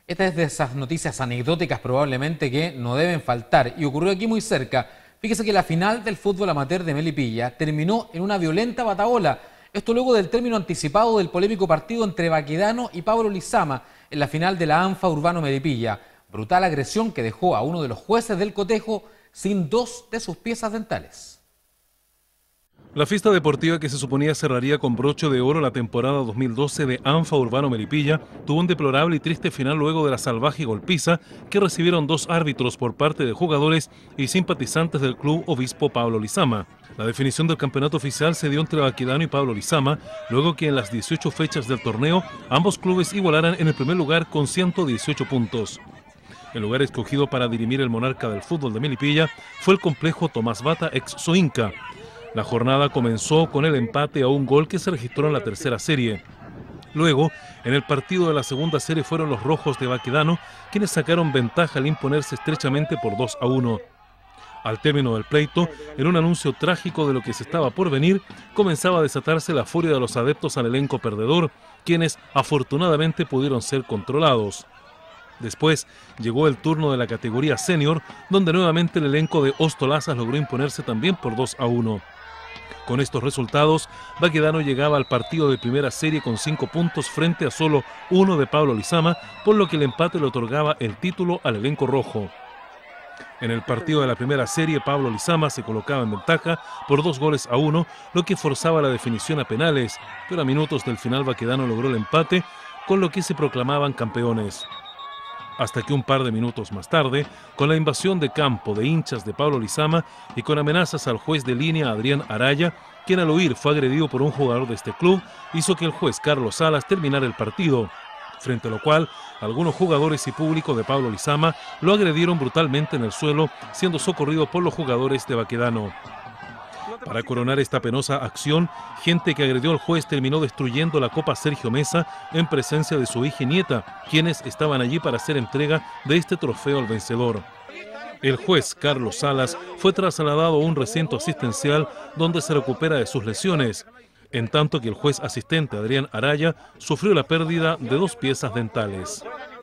Esta es de esas noticias anecdóticas probablemente que no deben faltar y ocurrió aquí muy cerca. Fíjese que la final del fútbol amateur de Melipilla terminó en una violenta batahola. Esto luego del término anticipado del polémico partido entre Baquedano y Pablo Lizama en la final de la ANFA Urbano Melipilla. Brutal agresión que dejó a uno de los jueces del cotejo sin 2 de sus piezas dentales. La fiesta deportiva que se suponía cerraría con broche de oro la temporada 2012 de ANFA Urbano Melipilla tuvo un deplorable y triste final luego de la salvaje golpiza que recibieron 2 árbitros por parte de jugadores y simpatizantes del club Obispo Pablo Lizama. La definición del campeonato oficial se dio entre Baquedano y Pablo Lizama, luego que en las 18 fechas del torneo ambos clubes igualaran en el primer lugar con 118 puntos. El lugar escogido para dirimir el monarca del fútbol de Melipilla fue el complejo Tomás Bata ex Soinca. La jornada comenzó con el empate a 1 gol que se registró en la tercera serie. Luego, en el partido de la segunda serie fueron los rojos de Baquedano quienes sacaron ventaja al imponerse estrechamente por 2-1. Al término del pleito, en un anuncio trágico de lo que se estaba por venir, comenzaba a desatarse la furia de los adeptos al elenco perdedor, quienes afortunadamente pudieron ser controlados. Después llegó el turno de la categoría senior, donde nuevamente el elenco de Ostolazas logró imponerse también por 2-1. Con estos resultados, Baquedano llegaba al partido de primera serie con 5 puntos frente a solo 1 de Pablo Lizama, por lo que el empate le otorgaba el título al elenco rojo. En el partido de la primera serie, Pablo Lizama se colocaba en ventaja por 2-1, lo que forzaba la definición a penales, pero a minutos del final Baquedano logró el empate, con lo que se proclamaban campeones. Hasta que un par de minutos más tarde, con la invasión de campo de hinchas de Pablo Lizama y con amenazas al juez de línea Adrián Araya, quien al huir fue agredido por un jugador de este club, hizo que el juez Carlos Salas terminara el partido, frente a lo cual algunos jugadores y público de Pablo Lizama lo agredieron brutalmente en el suelo, siendo socorrido por los jugadores de Baquedano. Para coronar esta penosa acción, gente que agredió al juez terminó destruyendo la Copa Sergio Mesa en presencia de su hija y nieta, quienes estaban allí para hacer entrega de este trofeo al vencedor. El juez Carlos Salas fue trasladado a un recinto asistencial donde se recupera de sus lesiones, en tanto que el juez asistente Adrián Araya sufrió la pérdida de 2 piezas dentales.